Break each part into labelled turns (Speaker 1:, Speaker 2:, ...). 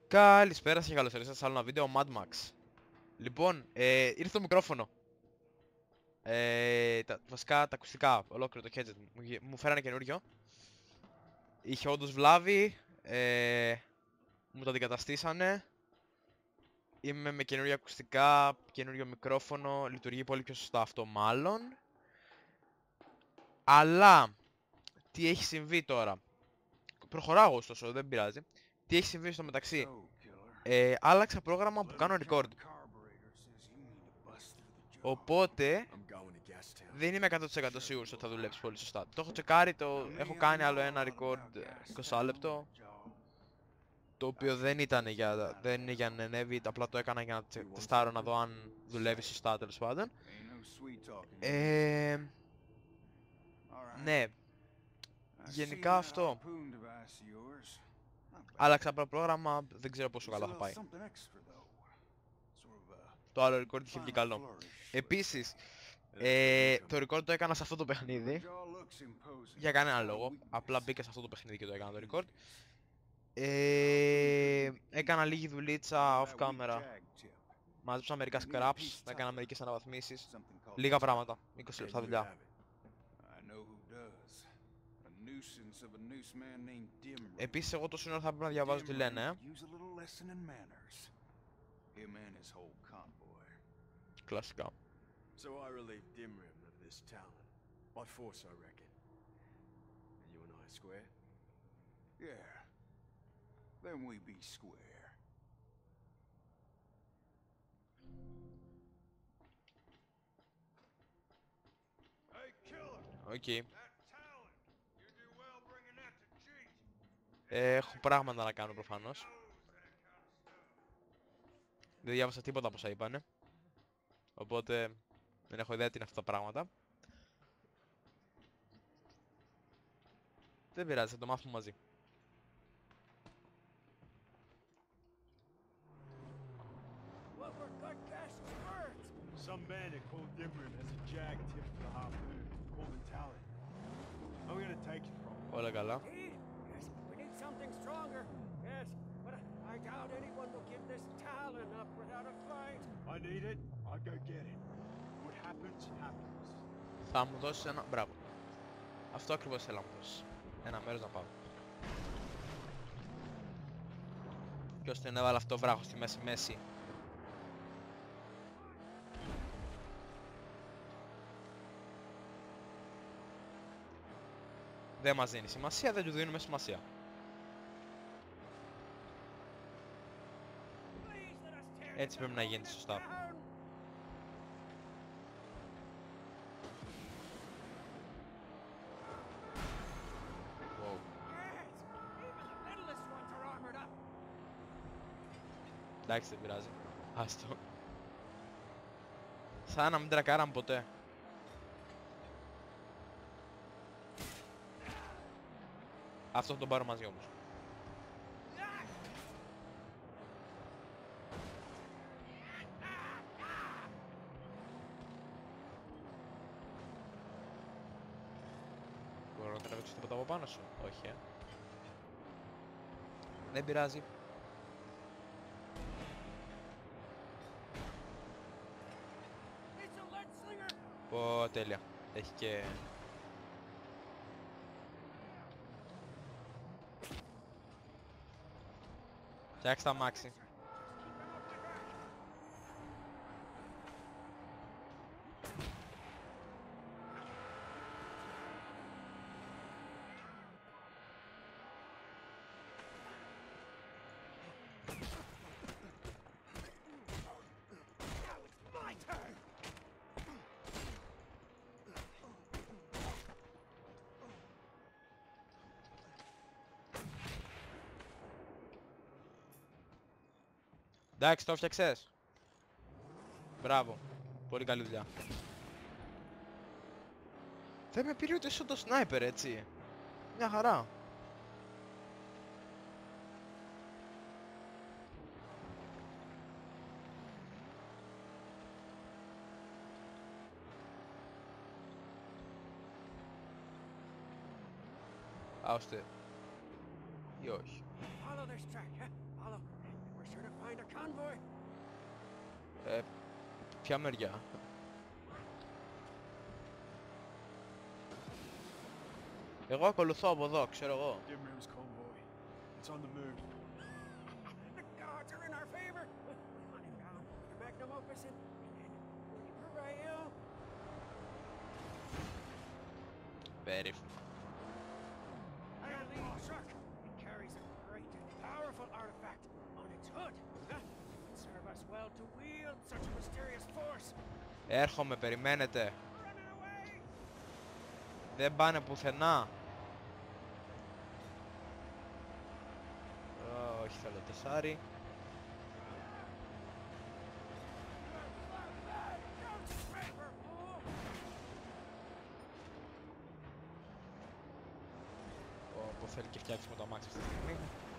Speaker 1: Καλησπέρα και καλώς ήρθατε σε άλλο ένα βίντεο Mad Max. Λοιπόν, ήρθε το μικρόφωνο. Βασικά τα ακουστικά, ολόκληρο το headset μου φέρανε καινούριο. Είχε όντως βλάβη, μου το αντικαταστήσανε. Είμαι με καινούργια ακουστικά, καινούριο μικρόφωνο, λειτουργεί πολύ πιο σωστά αυτό μάλλον. Αλλά, τι έχει συμβεί τώρα. Προχωράω ωστόσο, δεν πειράζει. Τι έχει συμβεί στο μεταξύ. Άλλαξα πρόγραμμα που κάνω record. Οπότε δεν είμαι 100% σίγουρος ότι θα δουλέψει πολύ σωστά. Το έχω τσεκάρει, έχω κάνει άλλο ένα record 20 λεπτό. Το οποίο δεν είναι για να ανέβει, απλά το έκανα για να τεστάρω να δω αν δουλεύει σωστά τέλος πάντων. Ναι, γενικά αυτό. Άλλαξα απλά πρόγραμμα, δεν ξέρω πόσο καλά θα πάει. Το άλλο record είχε βγει καλό. Επίσης, το record το έκανα σε αυτό το παιχνίδι. Για κανένα λόγο. Απλά μπήκα σε αυτό το παιχνίδι και το έκανα το record. Έκανα λίγη δουλίτσα off camera. Μάζεψα μερικά scraps, έκανα μερικές αναβαθμίσεις. Λίγα πράγματα, 20 λεπτά δουλειά. Επίσης εγώ τόση ώρα θα πρέπει να διαβάζω τι λένε. Κλασικά.
Speaker 2: So I relieved Dimrim of this talent. By force, I reckon. And you and I are square?
Speaker 3: Yeah. Then we be square. Hey, killer!
Speaker 1: Οκ.
Speaker 3: That talent! You do well bringing that to cheat.
Speaker 1: Έχω πράγματα να κάνω προφανώς. Δεν διάβασα τίποτα από όσα είπανε. Οπότε δεν έχω ιδέα τι είναι αυτά τα πράγματα. Δεν πειράζει, θα το μάθουμε μαζί.
Speaker 2: Some bandit called Dimrim has a jag tip for the harpoon, called the talent. I'm gonna take it from him.
Speaker 1: Όλα καλά.
Speaker 4: Yes, we need something stronger. Yes, but I doubt anyone will give this talent up without a fight.
Speaker 2: I need it, I'll go get it. What happens, happens.
Speaker 1: Θα μου δώσεις ένα... Μπράβο. Αυτό ακριβώς θέλω να μου δώσεις. Ένα μέρος να πάω. Ποιος τον έβαλε αυτό βράχο στη μέση. Δεν μας δίνει σημασία, δεν του δίνουμε σημασία. Έτσι πρέπει να γίνεται σωστά. Εντάξει, δεν πειράζει. Άστο. Σαν να μην τρακάραμε ποτέ. Αυτό θα τον πάρω μαζί όμως. Μπορώ να τραβήξω τίποτα από πάνω σου? Όχι, Δεν πειράζει. Πω, τέλεια. Έχει και... Φτιάξτε τα αμάξι. Εντάξει, το έφτιαξες. Μπράβο. Πολύ καλή δουλειά. Δεν με πήρε ούτε το σνάιπερ, έτσι. Μια χαρά. Άωστε. Ή όχι.
Speaker 4: Follow this track, huh? Follow. convoy?
Speaker 1: Ποια μεριά? Εγώ ακολουθώ από εδώ, ξέρω εγώ.
Speaker 2: Dimrim's convoy. It's on the move.
Speaker 4: The gods are in our favor. Hunt him down, your magnum opus, and then we prevail.
Speaker 1: Περίφημα.
Speaker 4: I'll lead Shark. It carries a great and powerful artifact on its hood. It would serve us well to wield such a mysterious force.
Speaker 1: Έρχομαι, περιμένετε.
Speaker 4: Running away!
Speaker 1: Δεν πάνε πουθενά. Όχι, θέλω τεσάρι.
Speaker 4: Don't scraper, fool!
Speaker 1: Όπου θέλει και φτιάξουμε το αμάξι αυτή τη στιγμή.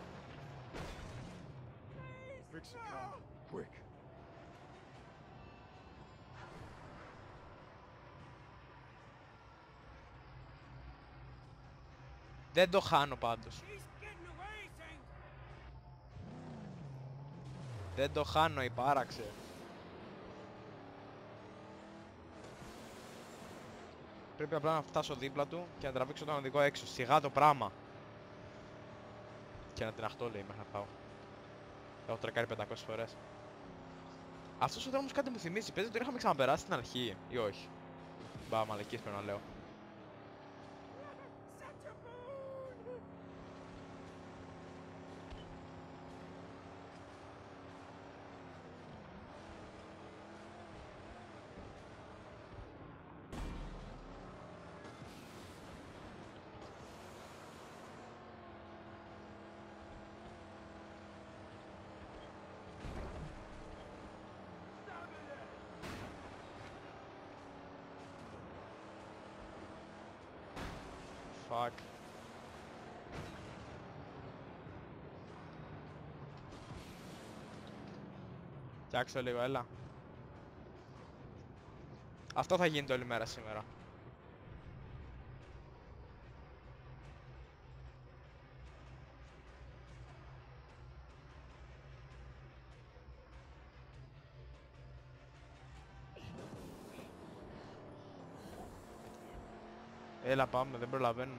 Speaker 2: Fix the car. Quick.
Speaker 1: Δεν το χάνω πάντως.
Speaker 4: She's getting away, Saint!
Speaker 1: Δεν το χάνω, υπάραξε. Πρέπει απλά να φτάσω δίπλα του και να τραβήξω τον οδηγό έξω. Σιγά το πράγμα. Και να την αχτώ, λέει, μέχρι να πάω. Έχω τρεκάρει 500 φορές. Αυτός ο δρόμος κάτι μου θυμίζει. Παίζει τον είχαμε ξαναπεράσει στην αρχή ή όχι? Μπα, μαλακίες πρέπει να λέω.
Speaker 4: Such a boon!
Speaker 1: Fuck. Φτιάξω λίγο, έλα. Αυτό θα γίνεται όλη μέρα σήμερα. Έλα πάμε, δεν προλαβαίνουμε.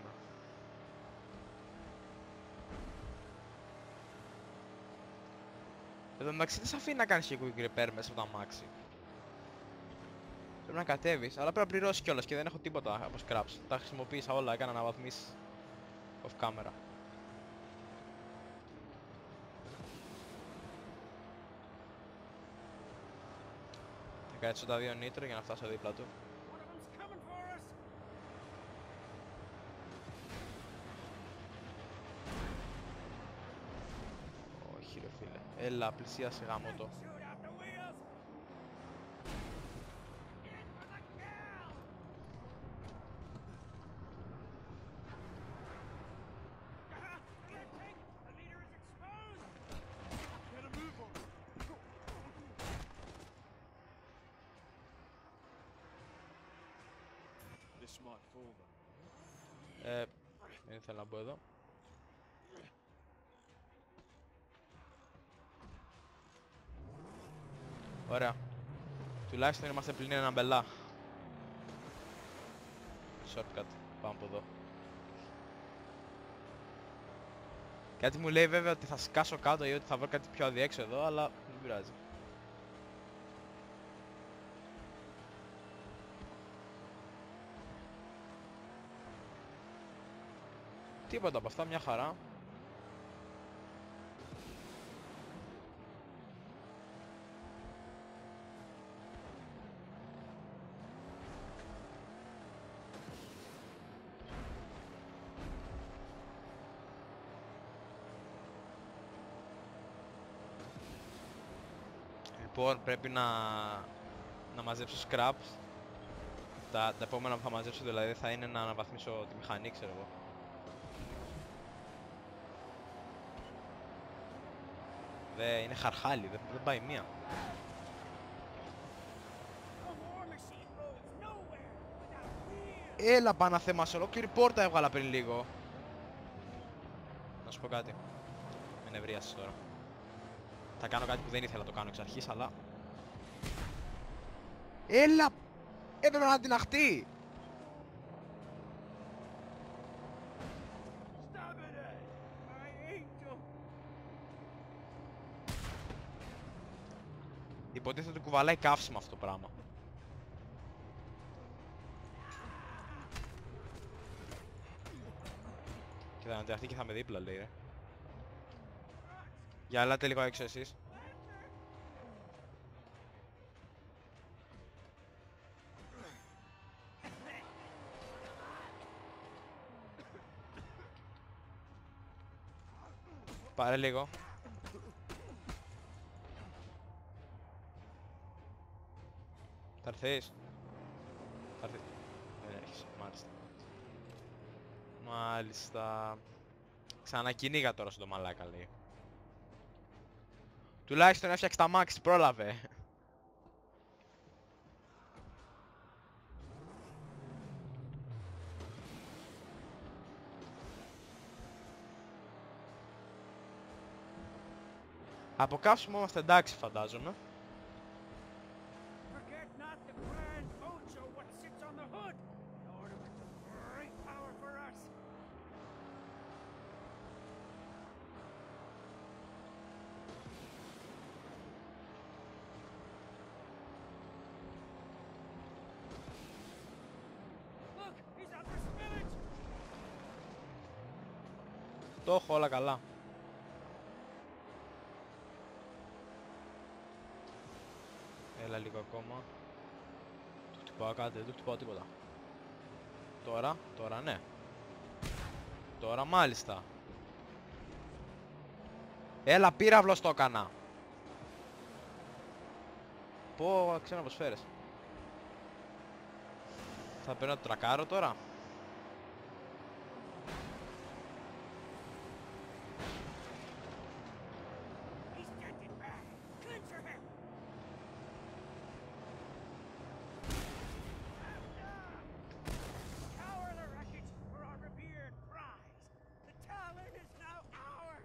Speaker 1: Εδώ μεταξύ δεν σε αφήνει να κάνεις και quick repair μέσα από το αμάξι. Πρέπει να κατέβεις, αλλά πρέπει να πληρώσεις κιόλας και δεν έχω τίποτα από scraps. Τα χρησιμοποίησα όλα, έκανα αναβαθμίσεις off camera. Θα κάτσω τα δύο νήτρο για να φτάσω δίπλα του.
Speaker 4: One of them's coming for us!
Speaker 1: Όχι ρε φίλε, έλα πλησίασε γάμο το.
Speaker 4: Shoot out the wheels! In for the kill! Get Tank! The leader is exposed!
Speaker 2: Get a move on. This might fool them.
Speaker 1: Δεν ήθελα να μπω εδώ. Ωραία. Τουλάχιστον είμαστε πλην ένα μπελά. Shortcut. Πάμε από εδώ. Κάτι μου λέει βέβαια ότι θα σκάσω κάτω ή ότι θα βρω κάτι πιο αδιέξοδο, αλλά δεν πειράζει. Τίποτα από αυτά, μια χαρά. Λοιπόν, πρέπει να μαζέψω scraps. Τα επόμενα που θα μαζέψω δηλαδή θα είναι να αναβαθμίσω τη μηχανή, ξέρω εγώ. Είναι χαρχάλι, δεν πάει μία.
Speaker 4: A war machine goes nowhere without wheels!
Speaker 1: Έλα Παναθέμα, σε ολόκληρη πόρτα έβγαλα πριν λίγο. Να σου πω κάτι. Με νευρίασες τώρα. Θα κάνω κάτι που δεν ήθελα να το κάνω εξ αρχής, αλλά... Έλα! Έπρεπε να την αχτεί!
Speaker 4: Stop it! My angel!
Speaker 1: Υποτίθεται ότι κουβαλάει καύσιμο αυτό το πράγμα. Και θα ανατριχθεί και θα με δίπλα, λέει, ρε. Για ελάτε λίγο έξω εσείς. Πάρε λίγο. Θα έρθεις? Θα έρθεις? Δεν έρχεσαι, μάλιστα. Μάλιστα. Ξανακυνήγα τώρα στον μαλάκα, λέει. Τουλάχιστον έφτιαξε τα μάξι, πρόλαβε. Από κάψιμο είμαστε εντάξει, φαντάζομαι.
Speaker 4: Forget not the grand Ocho what sits on the hood. The ornament of great power for us. Look, he's at this village.
Speaker 1: Το έχω όλα καλά. Έλα λίγο ακόμα. Του χτυπάω κάτι, δεν του χτυπάω τίποτα. Τώρα ναι. Τώρα μάλιστα. Έλα, πύραυλος το έκανα. Πω, ξέρω πως φέρες. Θα παίρνω το τρακάρο τώρα.
Speaker 4: He's getting back. Clincher him. Cower the wreckage for our revered prize. The Talon is now ours.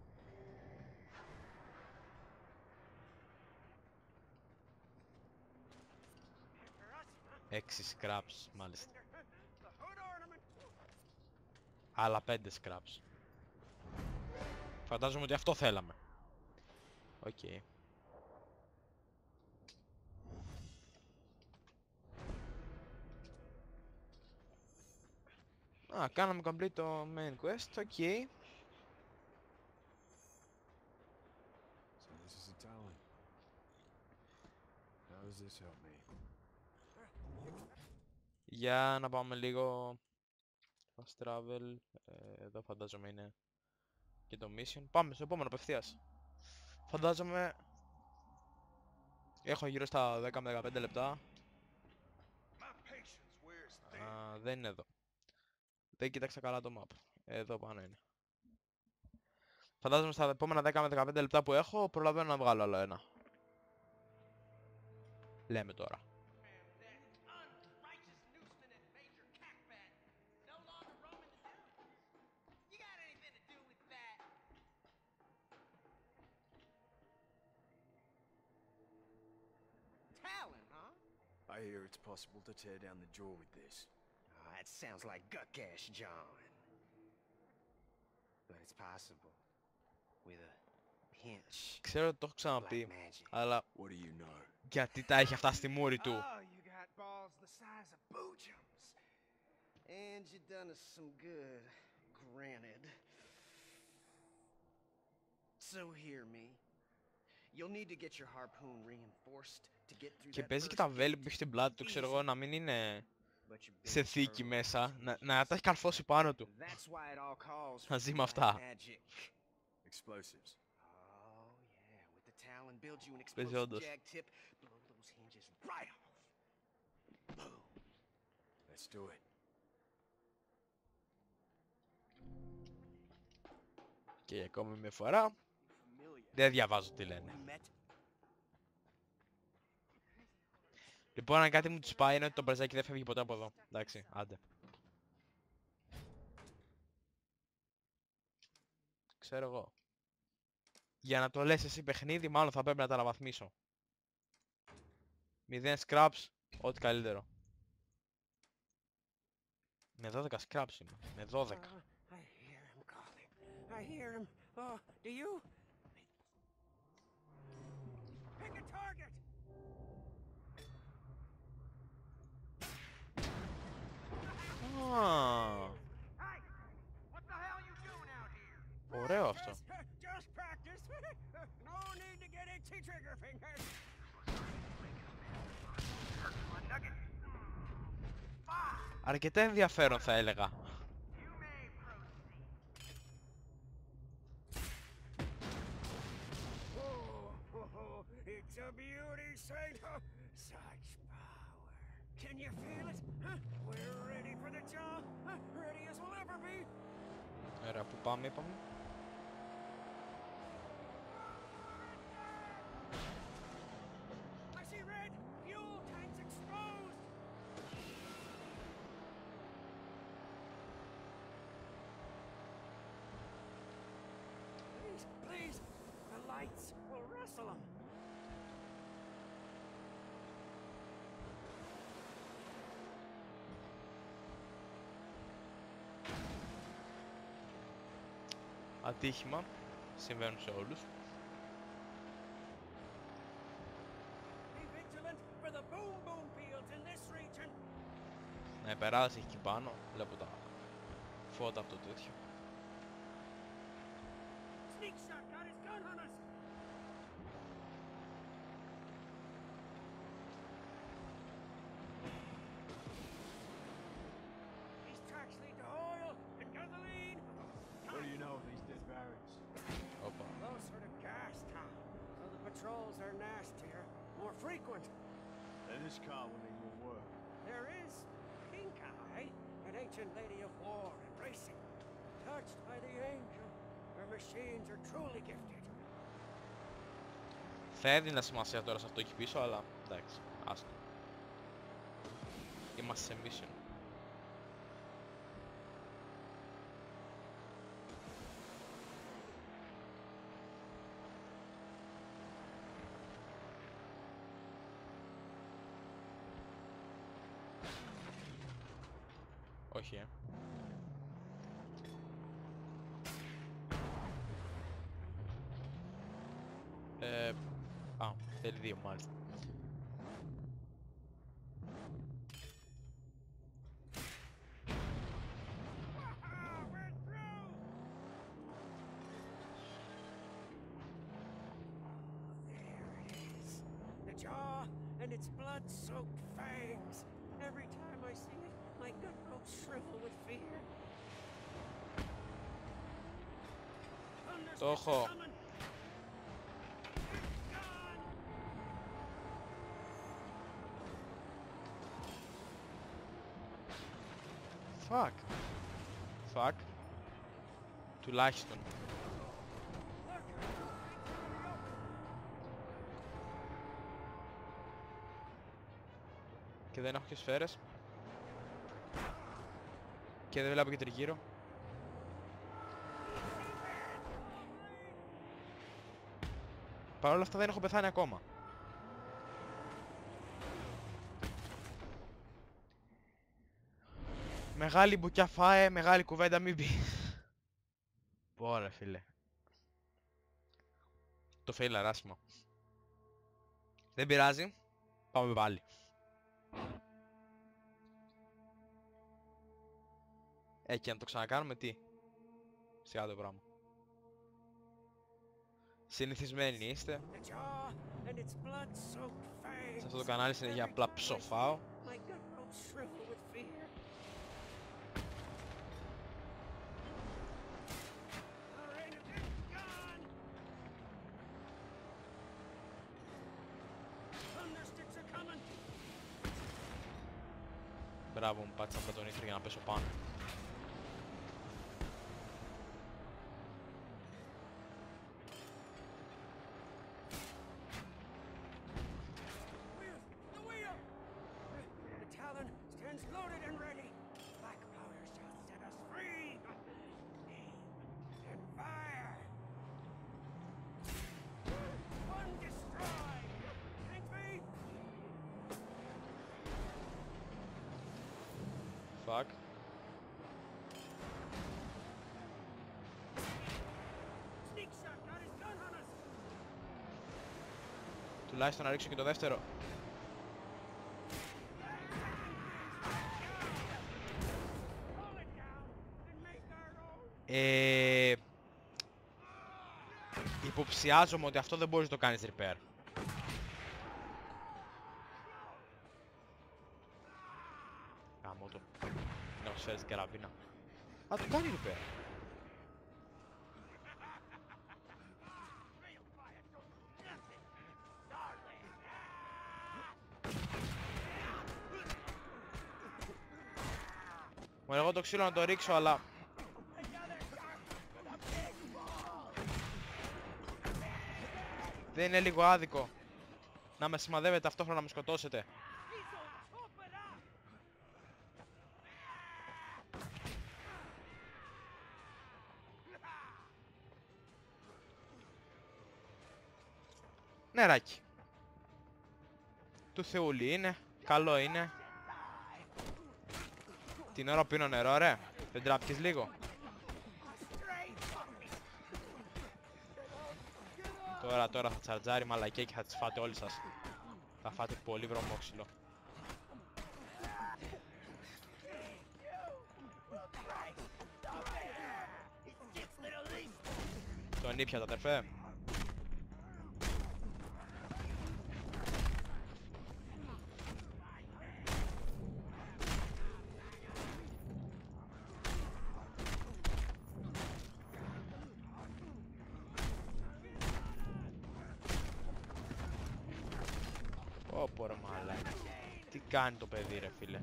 Speaker 4: After us, huh?
Speaker 1: 6 scraps μάλιστα.
Speaker 4: The hood ornament.
Speaker 1: Άλλα 5 scraps. Φαντάζομαι ότι αυτό θέλαμε. Οκ. Α, κάναμε complete το main quest, οκ.
Speaker 2: So this is a Talon. How does this help me?
Speaker 1: Για να πάμε λίγο fast travel. Εδώ φαντάζομαι είναι και το mission. Πάμε στο επόμενο απευθείας. Φαντάζομαι έχω γύρω στα 10 με 15 λεπτά.
Speaker 3: My patience wears thin.
Speaker 1: Α, δεν είναι εδώ. Δεν κοίταξα καλά το map. Εδώ πάνω είναι. Φαντάζομαι στα επόμενα 10 με 15 λεπτά που έχω προλαβαίνω να βγάλω άλλο ένα. Λέμε τώρα.
Speaker 4: Unrighteous newsman and Major Cackbat no longer roaming the dunes. You got anything to do with that? Talon, huh?
Speaker 2: I hear it's possible to tear down the jaw with this.
Speaker 5: That sounds like Guckash, John. But it's possible. With a pinch
Speaker 1: Ξέρω ότι το έχω
Speaker 5: of
Speaker 1: ξαναπεί,
Speaker 5: black magic.
Speaker 1: αλλά
Speaker 2: What do you know?
Speaker 1: γιατί τα έχει αυτά στη μούρη του.
Speaker 5: Oh, you got balls the size of boojums. And you done us some good, granted. So hear me. You'll need to get your harpoon reinforced to get through
Speaker 1: Και
Speaker 5: that
Speaker 1: παίζει και
Speaker 5: first
Speaker 1: τα βέλη
Speaker 5: gate.
Speaker 1: που έχει στην πλάτη του, ξέρω εγώ, να μην είναι
Speaker 5: But you've been
Speaker 1: σε θήκη
Speaker 5: thorough.
Speaker 1: μέσα, να τα έχει καρφώσει πάνω του.
Speaker 5: That's why it all calls for
Speaker 1: Μαζί με
Speaker 5: black
Speaker 1: αυτά.
Speaker 5: magic.
Speaker 2: Explosives.
Speaker 5: Oh yeah, with the Talon build you an
Speaker 1: Παίζει
Speaker 5: explosive
Speaker 1: όντως.
Speaker 5: jag tip, blow those hinges right off. Boom.
Speaker 2: Let's do it.
Speaker 1: Και ακόμη μια φορά
Speaker 5: Familiar.
Speaker 1: δεν διαβάζω τι λένε.
Speaker 5: We met.
Speaker 1: Λοιπόν, αν κάτι μου τους πάει είναι ότι το μπραζάκι δεν φεύγει ποτέ από εδώ. Εντάξει, άντε. Ξέρω εγώ. Για να το λες εσύ παιχνίδι, μάλλον θα πρέπει να τα αναβαθμίσω. 0 scraps, ό,τι καλύτερο. Με 12 scraps είμαι. Με 12.
Speaker 4: I hear him calling. I hear him. Oh, do you? Pick a target. Hey, what the hell you doing out here?
Speaker 1: Ωραίο αυτό.
Speaker 4: Just practice. No need to get itchy trigger fingers.
Speaker 1: Αρκετά ενδιαφέρον θα έλεγα.
Speaker 4: It's a beauty sight. Such power. Can you feel it? We're ready for the job. Ready as we'll ever be.
Speaker 1: Ωραία, που πάμε είπαμε.
Speaker 4: I see red. Fuel tanks exposed. Please, please. The lights will wrestle them.
Speaker 1: Ατύχημα. Συμβαίνουν σε όλους.
Speaker 4: Be vigilant for the boom boom fields in this region.
Speaker 1: Να περάσει εκεί πάνω. Βλέπω τα φώτα από το τέτοιο.
Speaker 4: Sneak shot got his gun on us. These tracks lead to oil and gasoline.
Speaker 2: What do you know of these dead barracks?
Speaker 1: Όπα.
Speaker 4: Those sort of gas town. So the patrols are nastier, more frequent.
Speaker 2: And this car will need more work.
Speaker 4: There is Pink Eye, an ancient lady of war and racing. Touched by the angel, her machines are truly gifted.
Speaker 1: Θα έδινα σημασία τώρα σε αυτό εκεί πίσω, αλλά εντάξει, άστο. Είμαστε σε mission. Όχι, Α, θέλει δύο μάλιστα.
Speaker 4: We're through! There it is. The jaw and its blood-soaked fangs. Every time I see it, my gut ropes shrivel with fear.
Speaker 1: Το έχω. Fuck. Fuck. Τουλάχιστον. Και δεν έχω και σφαίρες. Και δεν βλέπω και τριγύρω. Παρ' όλα αυτά δεν έχω πεθάνει ακόμα. Μεγάλη μπουκιά φάε, μεγάλη κουβέντα μην πει. Ωραία φίλε. Το φέιλα ράσιμο. Δεν πειράζει. Πάμε πάλι. Και να το ξανακάνουμε τι. Σιγά το πράγμα. Συνηθισμένοι είστε. Σε αυτό το κανάλι συνέχεια απλά ψοφάω. Μπράβο, μου πάτησα από τον ήθρο για να πέσω πάνω. Fuck.
Speaker 4: Sneak shot got his gun on us.
Speaker 1: Τουλάχιστον να ρίξω και το δεύτερο.
Speaker 4: Pull it down and make our own.
Speaker 1: Υποψιάζομαι ότι αυτό δεν μπορείς να το κάνεις repair. Γάμο το. Να σου φέρεις την καραβίνα. Α, το κάνει repair. Μου εγώ το ξύλο να το ρίξω, αλλά... Δεν είναι λίγο άδικο να με σημαδεύετε ταυτόχρονα να με σκοτώσετε? Νεράκι. Του Θεούλη είναι, καλό είναι. Την ώρα που πίνω νερό, ρε. Δεν τράπηκες λίγο? Τώρα θα τσαρτζάρει μαλακία και θα τις φάτε όλοι σας. Θα φάτε πολύ βρωμόξυλο. Τον ήπιατε, αδερφέ. Ωπω ρε μαλάκα. Τι κάνει το παιδί ρε φίλε?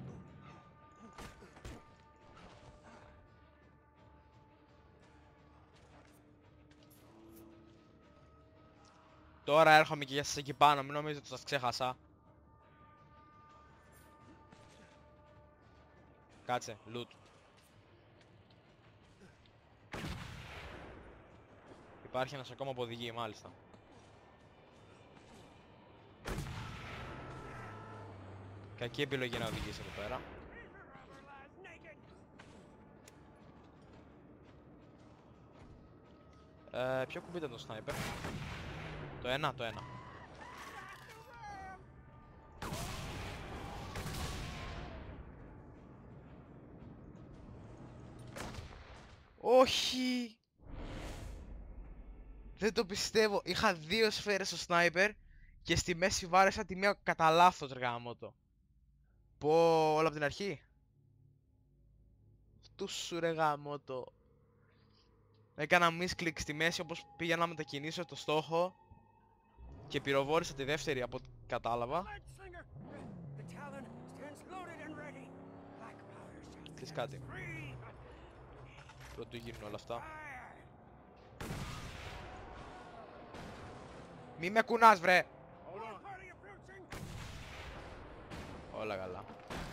Speaker 1: Τώρα έρχομαι και για σας εκεί πάνω, μην νομίζετε ότι σας ξέχασα. Κάτσε, loot. Υπάρχει ένας ακόμα που οδηγεί, μάλιστα. Κακή επιλογή να οδηγήσει εδώ πέρα. Ποιο κουμπί ήταν το sniper? Το ένα, το ένα. Όχι! Δεν το πιστεύω. Είχα δύο σφαίρες στο sniper και στη μέση βάρεσα τη μία κατά λάθος, ρε γαμώτο. Πω, όλα από την αρχή. Αυτού σου ρε γαμώτο. Έκανα misclick στη μέση όπως πήγα να μετακινήσω το στόχο και πυροβόλησα τη δεύτερη από ό,τι κατάλαβα. Ξέρεις κάτι? Πρωτού γίνουν όλα αυτά. Μη με κουνάς βρε! Όλα καλά.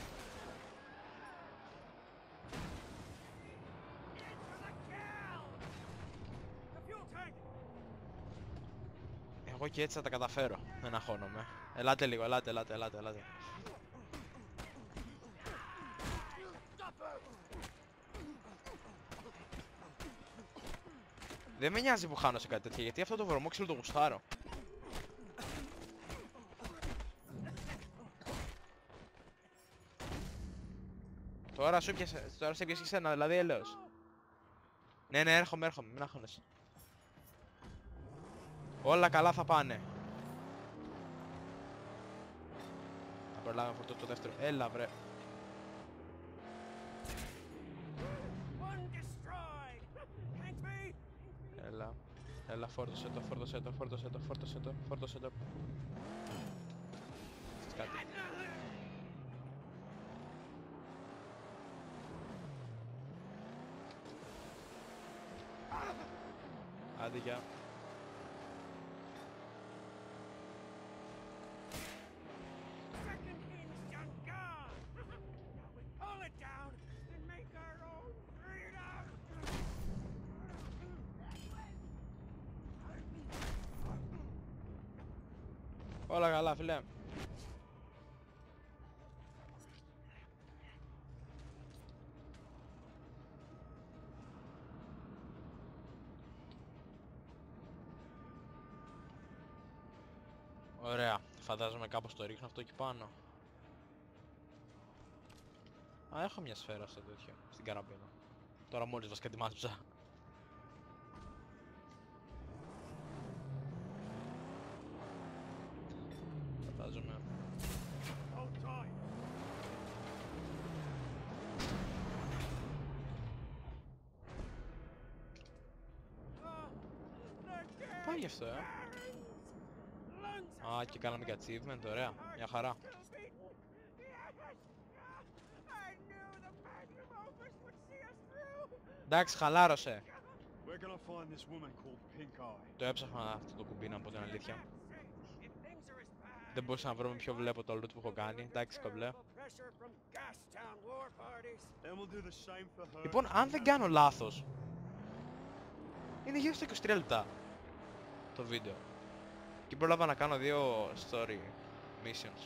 Speaker 1: Εγώ και έτσι θα τα καταφέρω. Δεν αγχώνομαι. Ελάτε λίγο, ελάτε. Δεν με νοιάζει που χάνω σε κάτι τέτοια, γιατί αυτό το βρωμόξυλο το γουστάρω. Τώρα σου πιάσε, τώρα σε πιάσε εσένα, δηλαδή έλεος. Ναι, έρχομαι, μην αγχώνεσαι. Όλα καλά θα πάνε. Θα προλάβω να φορτώσω το δεύτερο. Έλα βρε. Έλα, φόρτωσε το. Κάτι. Άντε γεια. Όλα καλά, φίλε. Ωραία. Φαντάζομαι κάπως το ρίχνω αυτό εκεί πάνω. Α, έχω μια σφαίρα στο τέτοιο, στην καραμπίνα. Τώρα μόλις βασικά ετοιμάζεψα. Φαντάζομαι.
Speaker 2: Hold tight.
Speaker 1: Πάει γι' αυτό, Α, και κάναμε και achievement, ωραία. Μια χαρά. Εντάξει, χαλάρωσε.
Speaker 2: We're gonna find this woman called Pink Eye.
Speaker 1: Το έψαχνα αυτό το κουμπί, να πω την αλήθεια. Δεν μπορούσα να βρω με ποιο βλέπω το loot που έχω κάνει. Εντάξει, κομπλέ.
Speaker 2: And we'll do the same for her.
Speaker 1: Λοιπόν, αν δεν κάνω λάθος, είναι γύρω στα 23 λεπτά το βίντεο. Και πρόλαβα να κάνω 2 story missions.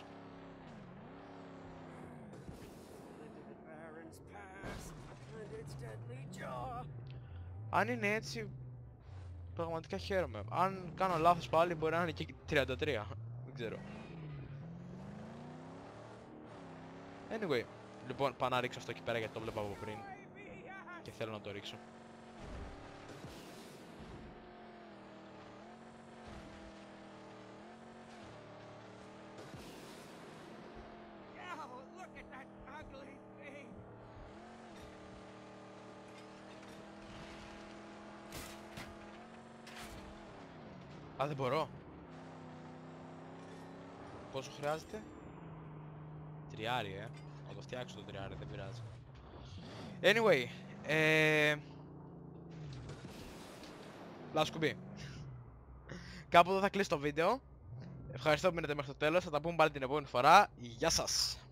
Speaker 1: Αν είναι έτσι, πραγματικά χαίρομαι. Αν κάνω λάθος πάλι μπορεί να είναι και 33. Δεν ξέρω. Anyway, λοιπόν, πάω να ρίξω αυτό εκεί πέρα γιατί το βλέπα από πριν και θέλω να το ρίξω. Α, δεν μπορώ. Πόσο χρειάζεται? Τριάρι, Να το φτιάξω το τριάρι, δεν πειράζει. Anyway, λάσκουμπι. Κάπου εδώ θα κλείσει το βίντεο. Ευχαριστώ που μείνετε μέχρι το τέλος. Θα τα πούμε πάλι την επόμενη φορά. Γεια σας!